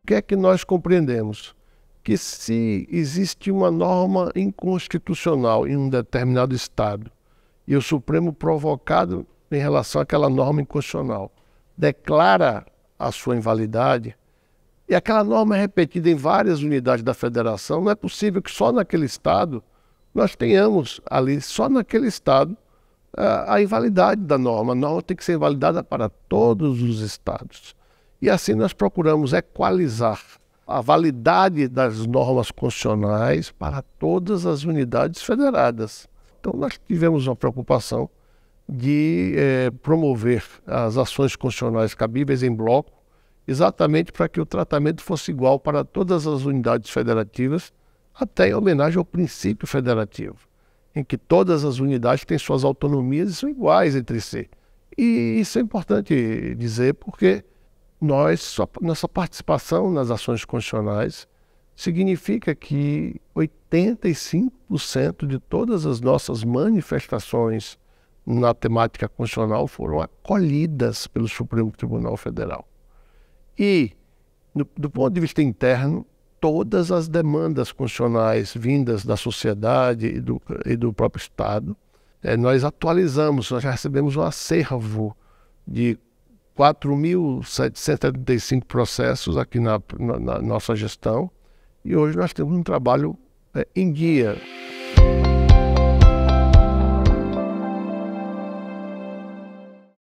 que é que nós compreendemos? Que se existe uma norma inconstitucional em um determinado estado e o Supremo, provocado em relação àquela norma inconstitucional, declara a sua invalidade, e aquela norma é repetida em várias unidades da federação, não é possível que só naquele estado nós tenhamos ali, só naquele estado, a invalidade da norma. A norma tem que ser invalidada para todos os estados. E assim nós procuramos equalizar a validade das normas constitucionais para todas as unidades federadas. Então nós tivemos uma preocupação de promover as ações constitucionais cabíveis em bloco, exatamente para que o tratamento fosse igual para todas as unidades federativas, até em homenagem ao princípio federativo, em que todas as unidades têm suas autonomias e são iguais entre si. E isso é importante dizer porque nossa participação nas ações constitucionais significa que 85% de todas as nossas manifestações na temática constitucional foram acolhidas pelo Supremo Tribunal Federal. E, do ponto de vista interno, todas as demandas constitucionais vindas da sociedade e do próprio Estado, nós atualizamos, nós já recebemos um acervo de 4.775 processos aqui na nossa gestão, e hoje nós temos um trabalho em dia.